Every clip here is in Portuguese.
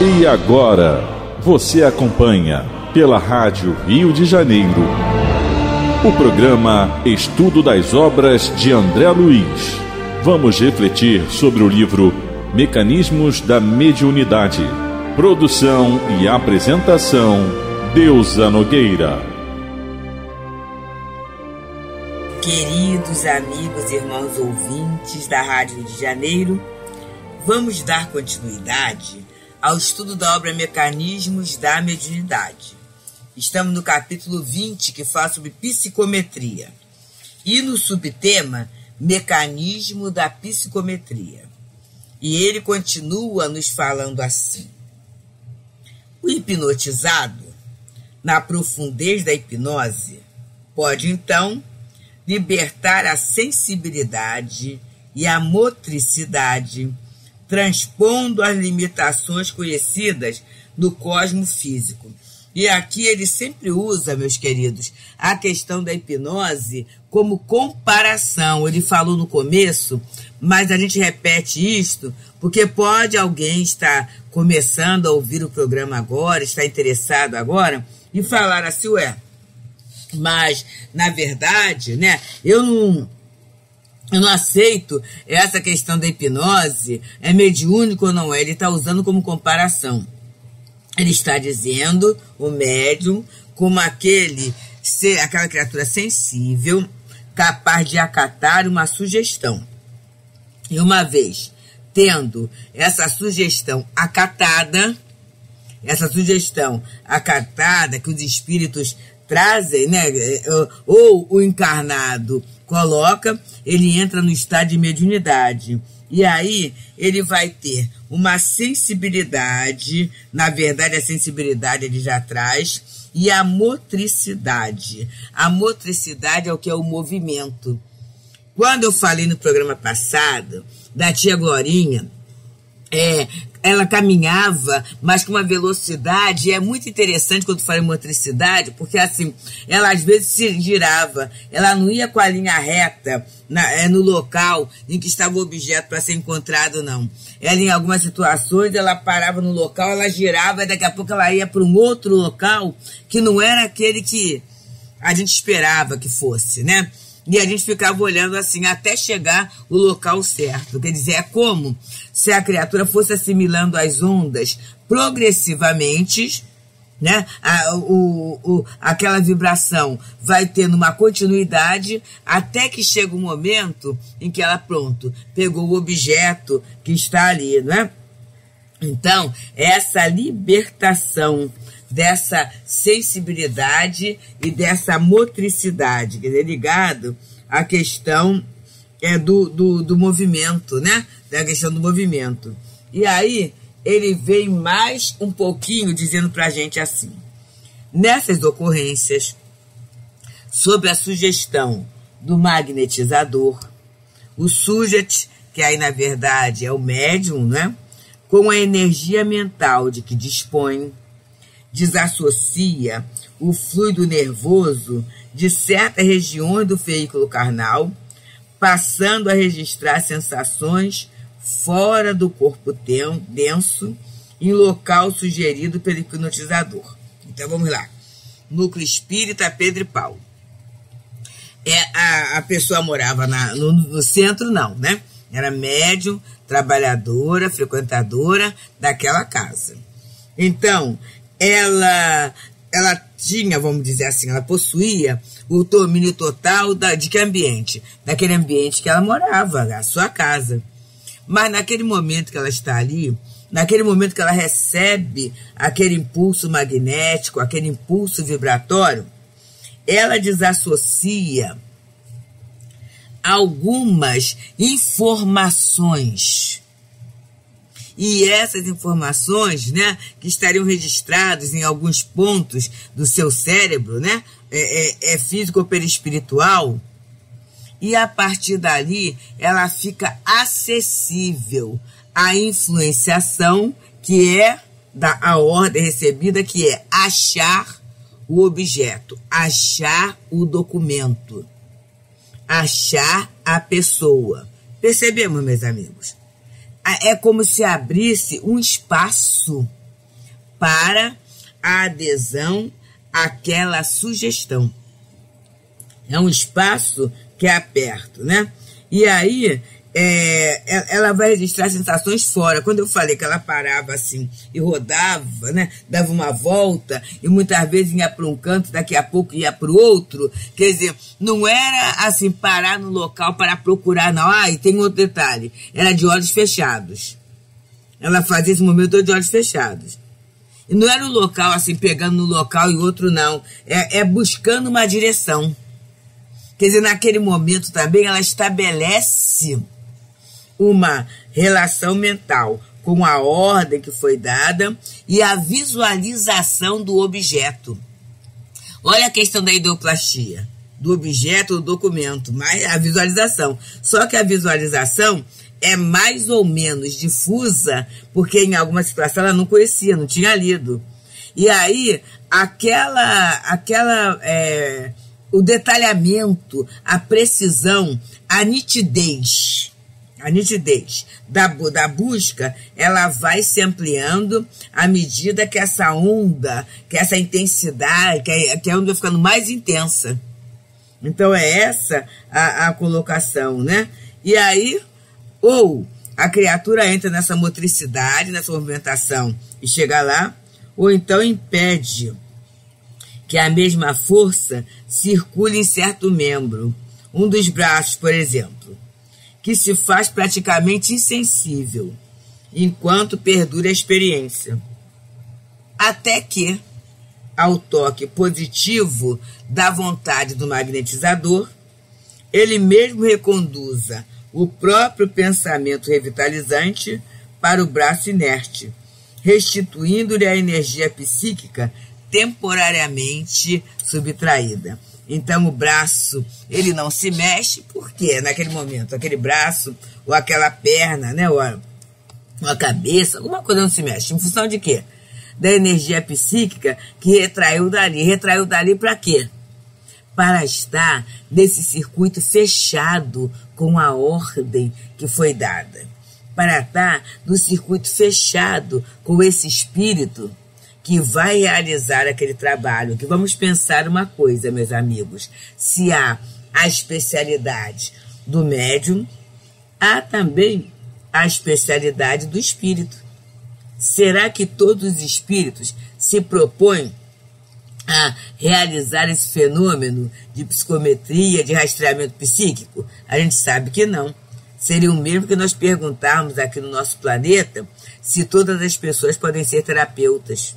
E agora, você acompanha pela Rádio Rio de Janeiro o programa Estudo das Obras de André Luiz. Vamos refletir sobre o livro Mecanismos da Mediunidade. Produção e apresentação, Deusa Nogueira. Queridos amigos e irmãos ouvintes da Rádio Rio de Janeiro, vamos dar continuidade ao estudo da obra Mecanismos da Mediunidade. Estamos no capítulo 20, que fala sobre psicometria. E no subtema, Mecanismo da Psicometria. E ele continua nos falando assim. O hipnotizado, na profundez da hipnose, pode então libertar a sensibilidade e a motricidade, transpondo as limitações conhecidas no cosmo físico. E aqui ele sempre usa, meus queridos, a questão da hipnose como comparação. Ele falou no começo, mas a gente repete isto porque pode alguém estar começando a ouvir o programa agora, estar interessado agora, e falar assim, ué, mas, na verdade, né, eu não aceito essa questão da hipnose, é mediúnico ou não é, ele está usando como comparação. Ele está dizendo, o médium, como aquela criatura sensível, capaz de acatar uma sugestão. E uma vez tendo essa sugestão acatada que os espíritos trazem, né, ou o encarnado coloca, ele entra no estado de mediunidade. E aí ele vai ter uma sensibilidade, na verdade a sensibilidade ele já traz, e a motricidade. A motricidade é o que é o movimento. Quando eu falei no programa passado da tia Glorinha, ela caminhava, mas com uma velocidade, e é muito interessante quando fala em motricidade, porque assim, ela às vezes se girava, ela não ia com a linha reta no local em que estava o objeto para ser encontrado, não. Ela, em algumas situações, ela parava no local, ela girava, e daqui a pouco ela ia para um outro local que não era aquele que a gente esperava que fosse, né? E a gente ficava olhando assim até chegar o local certo. Quer dizer, é como se a criatura fosse assimilando as ondas progressivamente, né? Aquela vibração vai tendo uma continuidade até que chega um momento em que ela, pronto, pegou o objeto que está ali, né? Então, essa libertação dessa sensibilidade e dessa motricidade, quer dizer, ligado à questão do movimento, né? Da questão do movimento. E aí, ele vem mais um pouquinho dizendo pra gente assim, nessas ocorrências, sob a sugestão do magnetizador, o sujet, que aí na verdade é o médium, né? Com a energia mental de que dispõe, desassocia o fluido nervoso de certas regiões do veículo carnal, passando a registrar sensações fora do corpo denso, em local sugerido pelo hipnotizador. Então vamos lá. Núcleo espírita Pedro e Paulo. A pessoa morava no centro, não, né? Era médium, trabalhadora, frequentadora daquela casa. Então, ela tinha, vamos dizer assim, ela possuía o domínio total de que ambiente? Daquele ambiente que ela morava, a sua casa. Mas naquele momento que ela está ali, naquele momento que ela recebe aquele impulso magnético, aquele impulso vibratório, ela desassocia algumas informações. E essas informações, né, que estariam registradas em alguns pontos do seu cérebro, né, físico ou perispiritual, e a partir dali ela fica acessível à influenciação, que é a ordem recebida, que é achar o objeto, achar o documento, achar a pessoa. Percebemos, meus amigos? É como se abrisse um espaço para a adesão àquela sugestão. É um espaço que é aberto, né? E aí ela vai registrar sensações fora. Quando eu falei que ela parava assim e rodava, né? Dava uma volta e muitas vezes ia para um canto, daqui a pouco ia para o outro. Quer dizer, não era assim parar no local para procurar, não. E tem outro detalhe. Era de olhos fechados. Ela fazia esse momento de olhos fechados. E não era um local assim, pegando no local e outro não. É buscando uma direção. Quer dizer, naquele momento também ela estabelece uma relação mental com a ordem que foi dada e a visualização do objeto. Olha a questão da ideoplastia, do objeto, do documento, mas a visualização. Só que a visualização é mais ou menos difusa, porque em alguma situação ela não conhecia, não tinha lido. E aí, o detalhamento, a precisão, a nitidez da busca, ela vai se ampliando à medida que essa onda, que essa intensidade, que a onda vai ficando mais intensa. Então é essa a colocação, né? E aí, ou a criatura entra nessa motricidade, nessa movimentação e chega lá, ou então impede que a mesma força circule em certo membro, um dos braços, por exemplo, que se faz praticamente insensível, enquanto perdura a experiência. Até que, ao toque positivo da vontade do magnetizador, ele mesmo reconduza o próprio pensamento revitalizante para o braço inerte, restituindo-lhe a energia psíquica temporariamente subtraída. Então o braço, ele não se mexe, por quê? Naquele momento, aquele braço, ou aquela perna, né, ou a cabeça, alguma coisa não se mexe. Em função de quê? Da energia psíquica que retraiu dali. Retraiu dali para quê? Para estar nesse circuito fechado com a ordem que foi dada. Para estar no circuito fechado com esse espírito que vai realizar aquele trabalho. Que vamos pensar uma coisa, meus amigos. Se há a especialidade do médium, há também a especialidade do espírito. Será que todos os espíritos se propõem a realizar esse fenômeno de psicometria, de rastreamento psíquico? A gente sabe que não. Seria o mesmo que nós perguntarmos aqui no nosso planeta se todas as pessoas podem ser terapeutas.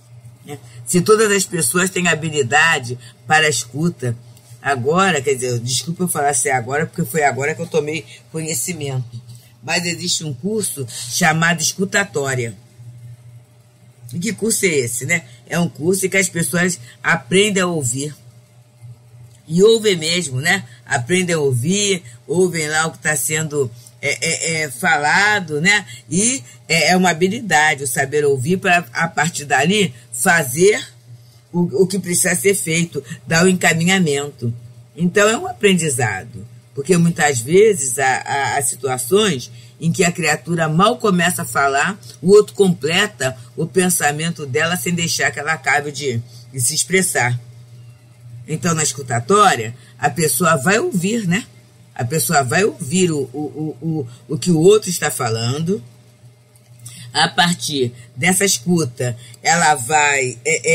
Se todas as pessoas têm habilidade para a escuta. Agora, quer dizer, desculpa eu falar assim agora, porque foi agora que eu tomei conhecimento. Mas existe um curso chamado escutatória. E que curso é esse, né? É um curso em que as pessoas aprendem a ouvir. E ouvem mesmo, né? Aprendem a ouvir, ouvem lá o que está sendo falado, né? E é uma habilidade, o saber ouvir, para a partir dali fazer o que precisa ser feito, dar o encaminhamento. Então é um aprendizado, porque muitas vezes há situações em que a criatura mal começa a falar, o outro completa o pensamento dela sem deixar que ela acabe de se expressar. Então, na escutatória, a pessoa vai ouvir, né? A pessoa vai ouvir o que o outro está falando. A partir dessa escuta, ela vai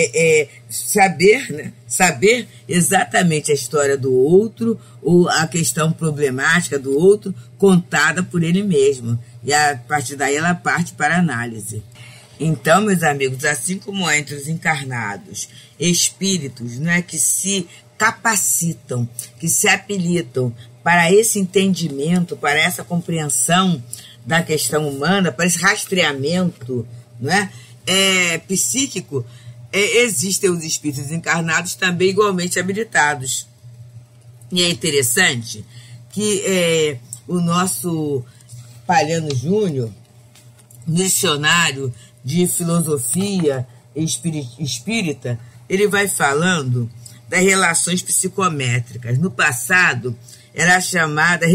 saber, né? Saber exatamente a história do outro ou a questão problemática do outro contada por ele mesmo. E a partir daí ela parte para a análise. Então, meus amigos, assim como entre os encarnados, espíritos, né, que se capacitam, que se habilitam para esse entendimento, para essa compreensão da questão humana, para esse rastreamento, né, psíquico, existem os espíritos encarnados também igualmente habilitados. E é interessante que o nosso Palhano Júnior, missionário de filosofia espírita, ele vai falando das relações psicométricas. No passado, era chamada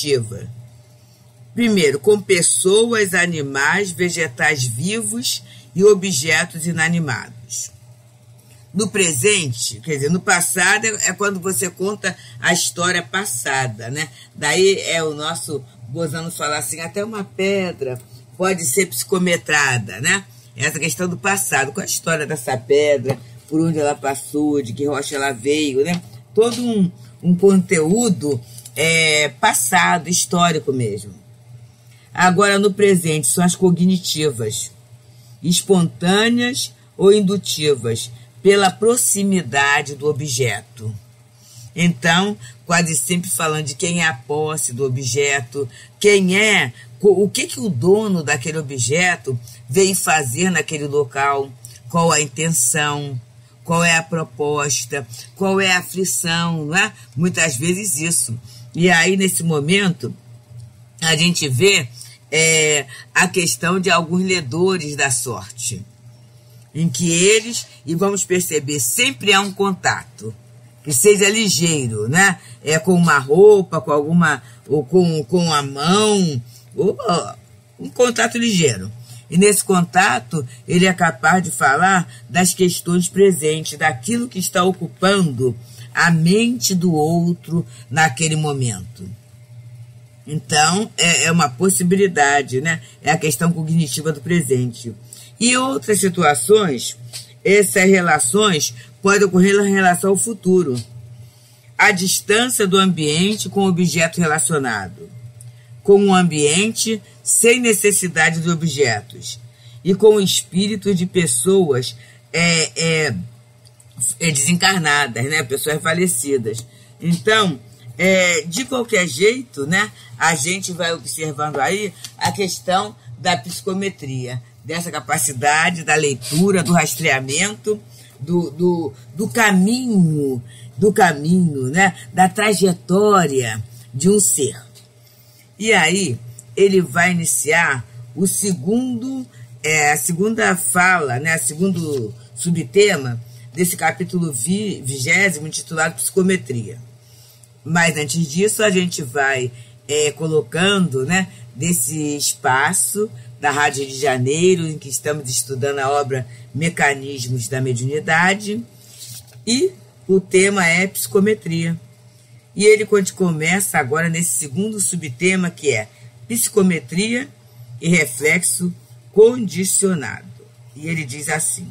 retrocognitiva. Primeiro, com pessoas, animais, vegetais vivos e objetos inanimados. No presente, quer dizer, no passado é quando você conta a história passada, né? Daí é o nosso gozando falar assim, até uma pedra pode ser psicometrada, né? Essa questão do passado, qual a história dessa pedra, por onde ela passou, de que rocha ela veio, né? Todo um conteúdo passado, histórico mesmo. Agora, no presente, são as cognitivas, espontâneas ou indutivas, pela proximidade do objeto. Então, quase sempre falando de quem é a posse do objeto, o que o dono daquele objeto veio fazer naquele local, qual a intenção, qual é a proposta, qual é a aflição, não é? Muitas vezes isso. E aí, nesse momento, a gente vê a questão de alguns ledores da sorte, em que eles, e vamos perceber, sempre há um contato, que seja ligeiro, né? Com uma roupa, com alguma, ou com a mão, ou um contato ligeiro. E nesse contato, ele é capaz de falar das questões presentes, daquilo que está ocupando a mente do outro naquele momento. Então, é uma possibilidade, né? É a questão cognitiva do presente. E outras situações, essas relações podem ocorrer em relação ao futuro. A distância do ambiente com o objeto relacionado, com o ambiente sem necessidade de objetos, e com o espírito de pessoas desencarnadas, né? Pessoas falecidas. Então, de qualquer jeito, né? A gente vai observando aí a questão da psicometria, dessa capacidade da leitura, do rastreamento, do caminho, né? Da trajetória de um ser. E aí, ele vai iniciar a segunda fala, né? O segundo subtema desse capítulo 20º, intitulado Psicometria. Mas antes disso, a gente vai colocando, né, desse espaço da Rádio Rio de Janeiro, em que estamos estudando a obra Mecanismos da Mediunidade, e o tema é psicometria. E ele começa agora nesse segundo subtema, que é psicometria e reflexo condicionado. E ele diz assim: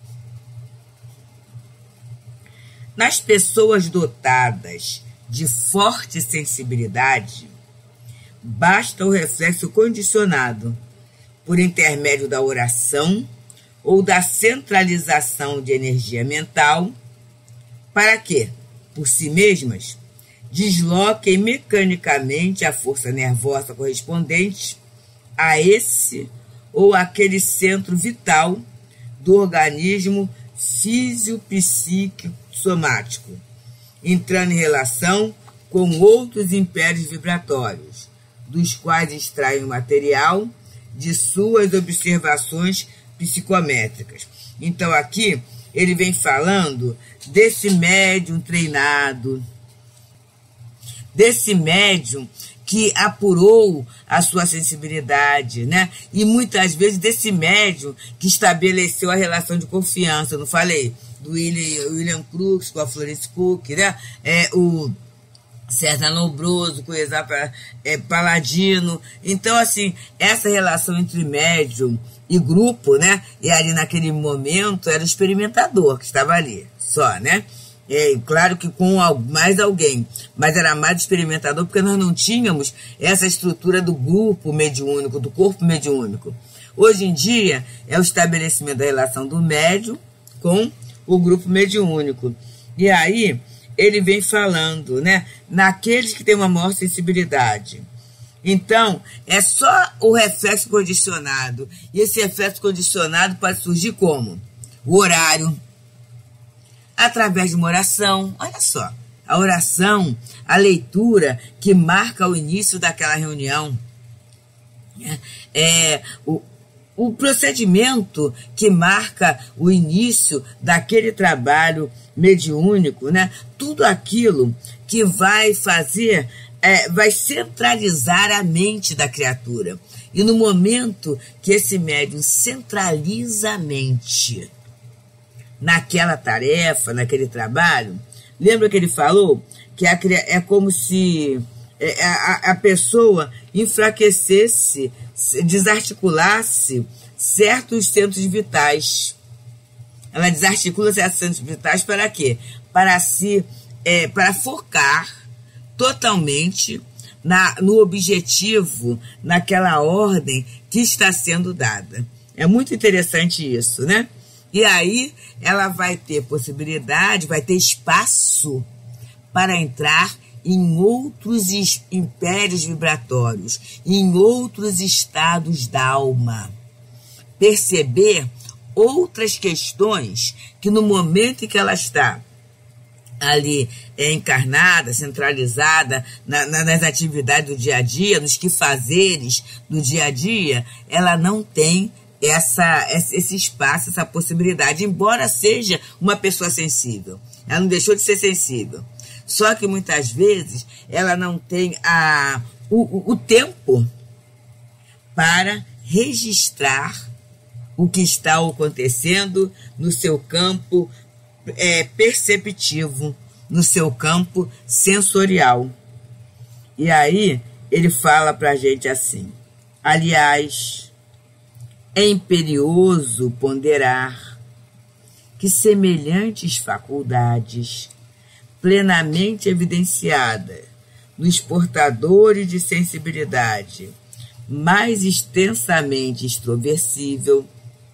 nas pessoas dotadas de forte sensibilidade, basta o reflexo condicionado, por intermédio da oração ou da centralização de energia mental, para que, por si mesmas, desloquem mecanicamente a força nervosa correspondente a esse ou aquele centro vital do organismo físio-psíquico somático, entrando em relação com outros impérios vibratórios, dos quais extraem o material de suas observações psicométricas. Então aqui ele vem falando desse médium treinado, desse médium que apurou a sua sensibilidade, né? E muitas vezes desse médium que estabeleceu a relação de confiança. Eu não falei do William Crookes com a Florence Cook, né? O César Lombroso com o Exá Paladino. Então, assim, essa relação entre médium e grupo, né? E ali naquele momento era o experimentador que estava ali, só, né? Claro que com mais alguém, mas era mais experimentador, porque nós não tínhamos essa estrutura do grupo mediúnico, do corpo mediúnico. Hoje em dia, é o estabelecimento da relação do médium com o grupo mediúnico. E aí, ele vem falando, né, naqueles que têm uma maior sensibilidade. Então, é só o reflexo condicionado. E esse reflexo condicionado pode surgir como? O horário, através de uma oração. Olha só, a oração, a leitura que marca o início daquela reunião. O procedimento que marca o início daquele trabalho mediúnico, né? Tudo aquilo que vai fazer vai centralizar a mente da criatura. E no momento que esse médium centraliza a mente naquela tarefa, naquele trabalho, lembra que ele falou que é como se a pessoa enfraquecesse, desarticulasse certos centros vitais. Ela desarticula certos centros vitais para quê? Para focar totalmente no objetivo, naquela ordem que está sendo dada. É muito interessante isso, né? E aí ela vai ter possibilidade, vai ter espaço para entrar em outros impérios vibratórios, em outros estados da alma. Perceber outras questões que no momento em que ela está ali encarnada, centralizada nas atividades do dia a dia, nos quefazeres do dia a dia, ela não tem esse espaço, essa possibilidade, embora seja uma pessoa sensível. Ela não deixou de ser sensível. Só que muitas vezes ela não tem o tempo para registrar o que está acontecendo no seu campo perceptivo, no seu campo sensorial. E aí ele fala para a gente assim: aliás, é imperioso ponderar que semelhantes faculdades plenamente evidenciadas nos portadores de sensibilidade mais extensamente extroversível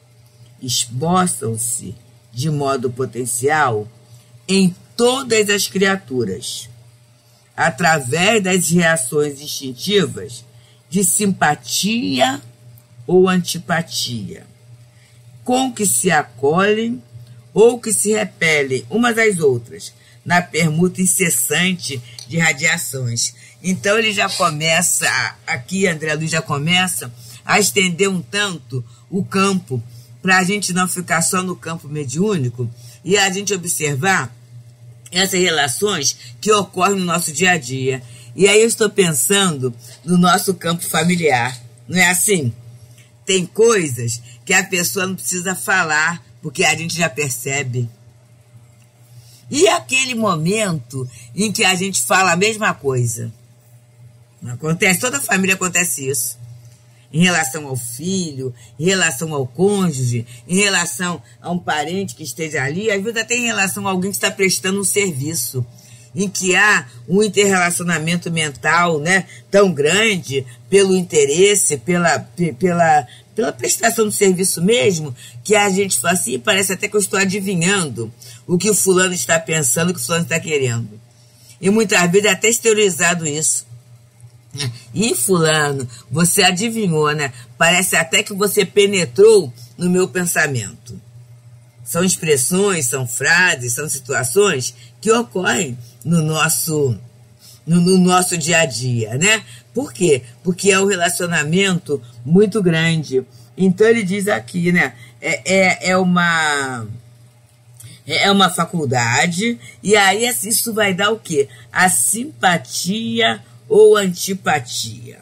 esboçam-se de modo potencial em todas as criaturas, através das reações instintivas de simpatia ou antipatia, com que se acolhem ou que se repelem umas às outras, na permuta incessante de radiações. Então ele já começa, aqui André Luiz já começa a estender um tanto o campo, para a gente não ficar só no campo mediúnico e a gente observar essas relações que ocorrem no nosso dia a dia. E aí eu estou pensando no nosso campo familiar, não é assim? Tem coisas que a pessoa não precisa falar, porque a gente já percebe. E aquele momento em que a gente fala a mesma coisa? Não acontece, toda família acontece isso. Em relação ao filho, em relação ao cônjuge, em relação a um parente que esteja ali, às vezes até em relação a alguém que está prestando um serviço, em que há um interrelacionamento mental, né, tão grande pelo interesse, pela prestação do serviço mesmo, que a gente fala assim, parece até que eu estou adivinhando o que o fulano está pensando, o que o fulano está querendo. E muitas vezes é até exteriorizado isso. E fulano, você adivinhou, né? Parece até que você penetrou no meu pensamento. São expressões, são frases, são situações que ocorrem no nosso dia a dia, né? Por quê? Porque é um relacionamento muito grande. Então ele diz aqui, né? É uma faculdade, e aí isso vai dar o quê? A simpatia ou antipatia.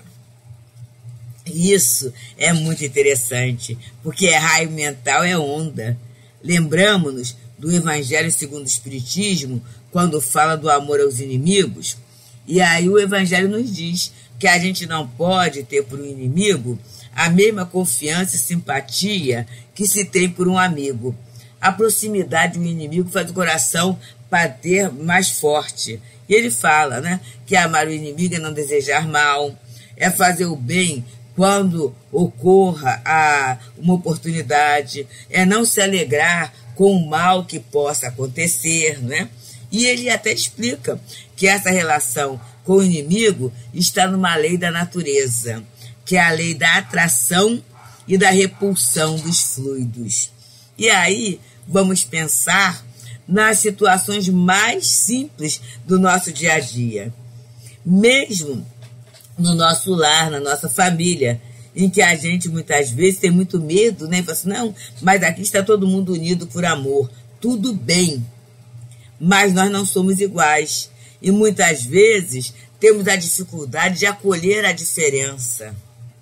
Isso é muito interessante, porque raio mental é onda. Lembramos-nos do Evangelho segundo o Espiritismo, quando fala do amor aos inimigos, e aí o Evangelho nos diz que a gente não pode ter por um inimigo a mesma confiança e simpatia que se tem por um amigo. A proximidade do inimigo faz o coração bater mais forte. E ele fala, né, que amar o inimigo é não desejar mal, é fazer o bem quando ocorra uma oportunidade, é não se alegrar com o mal que possa acontecer, né? E ele até explica que essa relação com o inimigo está numa lei da natureza, que é a lei da atração e da repulsão dos fluidos. E aí vamos pensar nas situações mais simples do nosso dia a dia. Mesmo no nosso lar, na nossa família, em que a gente muitas vezes tem muito medo, né? Fala assim, não, mas aqui está todo mundo unido por amor. Tudo bem, mas nós não somos iguais. E muitas vezes temos a dificuldade de acolher a diferença,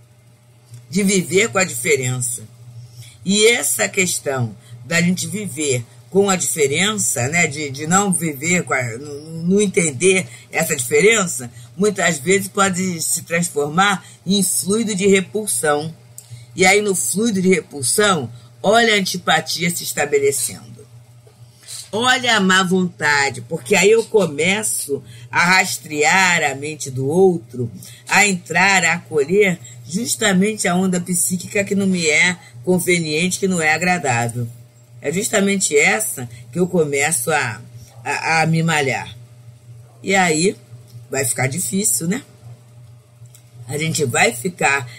de viver com a diferença. E essa questão da gente viver com a diferença, né, de não viver, não entender essa diferença, muitas vezes pode se transformar em fluido de repulsão. E aí no fluido de repulsão, olha a antipatia se estabelecendo. Olha a má vontade, porque aí eu começo a rastrear a mente do outro, a entrar, a acolher justamente a onda psíquica que não me é conveniente, que não é agradável. É justamente essa que eu começo a me malhar. E aí vai ficar difícil, né? A gente vai ficar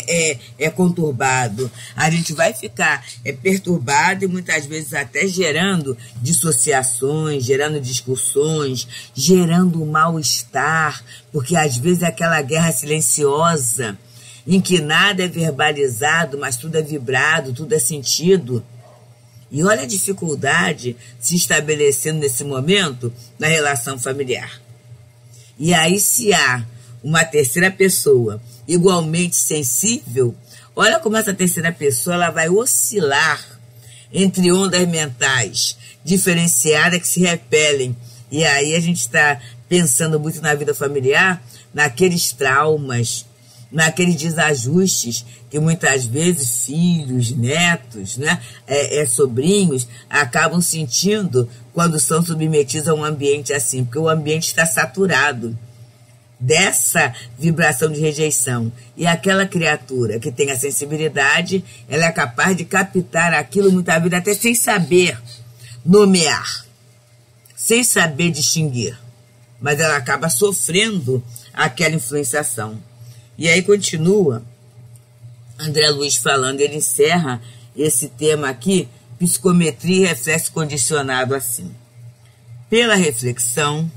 conturbado, a gente vai ficar perturbado e muitas vezes até gerando dissociações, gerando discussões, gerando mal-estar, porque às vezes é aquela guerra silenciosa em que nada é verbalizado, mas tudo é vibrado, tudo é sentido. E olha a dificuldade se estabelecendo nesse momento na relação familiar. E aí se há uma terceira pessoa igualmente sensível, olha como essa terceira pessoa ela vai oscilar entre ondas mentais diferenciadas que se repelem. E aí a gente está pensando muito na vida familiar, naqueles traumas, naqueles desajustes que muitas vezes filhos, netos, né, sobrinhos acabam sentindo quando são submetidos a um ambiente assim, porque o ambiente está saturado dessa vibração de rejeição. E aquela criatura que tem a sensibilidade, ela é capaz de captar aquilo muitas vezes até sem saber nomear, sem saber distinguir, mas ela acaba sofrendo aquela influenciação. E aí continua André Luiz falando, ele encerra esse tema aqui, psicometria e reflexo condicionado assim. Pela reflexão,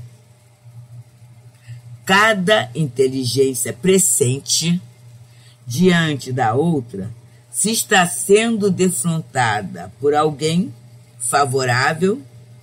cada inteligência presente diante da outra, se está sendo defrontada por alguém favorável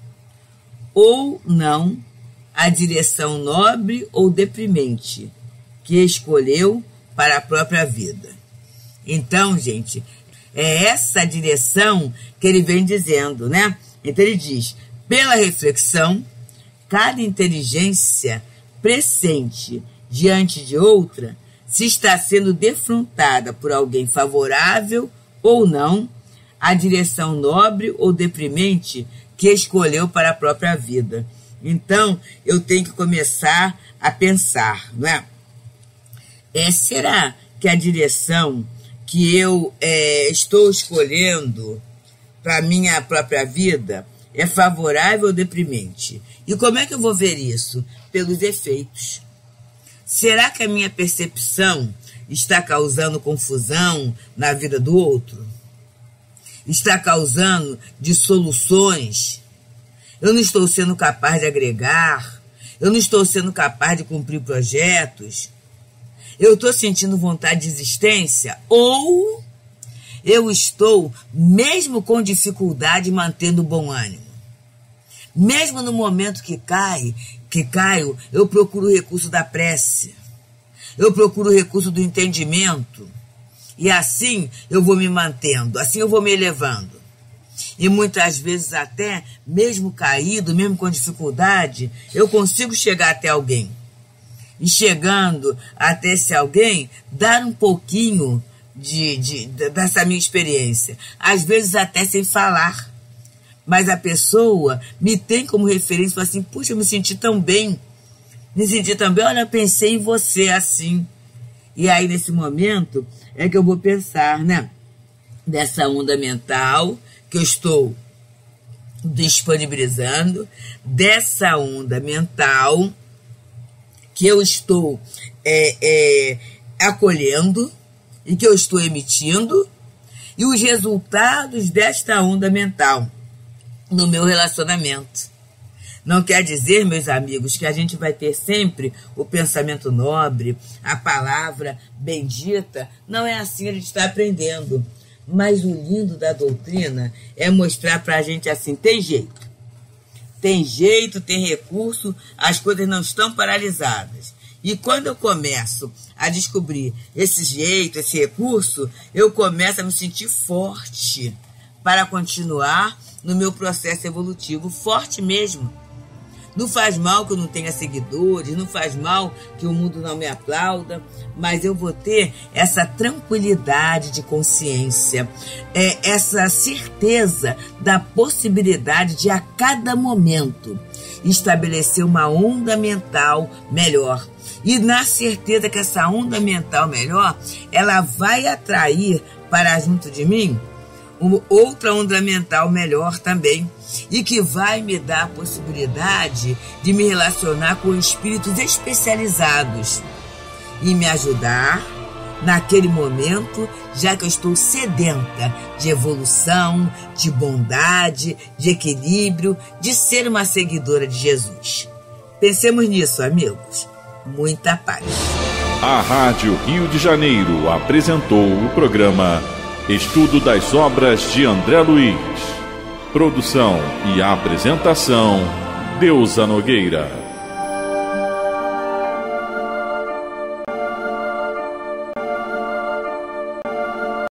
ou não a direção nobre ou deprimente que escolheu para a própria vida. Então, gente, é essa direção que ele vem dizendo, né? Então ele diz, pela reflexão, cada inteligência presente diante de outra, se está sendo defrontada por alguém favorável ou não, a direção nobre ou deprimente que escolheu para a própria vida. Então, eu tenho que começar a pensar, não é? Será que a direção que eu estou escolhendo para a minha própria vida é favorável ou deprimente? E como é que eu vou ver isso? Pelos efeitos. Será que a minha percepção está causando confusão na vida do outro? Está causando dissoluções? Eu não estou sendo capaz de agregar? Eu não estou sendo capaz de cumprir projetos? Eu estou sentindo vontade de existência? Ou eu estou, mesmo com dificuldade, mantendo bom ânimo? Mesmo no momento que caio, eu procuro o recurso da prece. Eu procuro o recurso do entendimento. E assim eu vou me mantendo, assim eu vou me elevando. E muitas vezes até, mesmo caído, mesmo com dificuldade, eu consigo chegar até alguém. E chegando até esse alguém, dar um pouquinho dessa minha experiência. Às vezes até sem falar. Mas a pessoa me tem como referência e fala assim, puxa, eu me senti tão bem. Me senti tão bem, olha, eu pensei em você assim. E aí, nesse momento, é que eu vou pensar, né? Dessa onda mental que eu estou disponibilizando, dessa onda mental que eu estou acolhendo e que eu estou emitindo, e os resultados desta onda mental no meu relacionamento. Não quer dizer, meus amigos, que a gente vai ter sempre o pensamento nobre, a palavra bendita. Não é assim, a gente está aprendendo. Mas o lindo da doutrina é mostrar para a gente assim, tem jeito, tem recurso, as coisas não estão paralisadas. E quando eu começo a descobrir esse jeito, esse recurso, eu começo a me sentir forte para continuar no meu processo evolutivo, forte mesmo. Não faz mal que eu não tenha seguidores, não faz mal que o mundo não me aplauda, mas eu vou ter essa tranquilidade de consciência, essa certeza da possibilidade de a cada momento estabelecer uma onda mental melhor. E na certeza que essa onda mental melhor, ela vai atrair para junto de mim outra onda mental melhor também, e que vai me dar a possibilidade de me relacionar com espíritos especializados e me ajudar naquele momento, já que eu estou sedenta de evolução, de bondade, de equilíbrio, de ser uma seguidora de Jesus. Pensemos nisso, amigos. Muita paz. A Rádio Rio de Janeiro apresentou o programa Estudo das Obras de André Luiz. Produção e apresentação, Deusa Nogueira.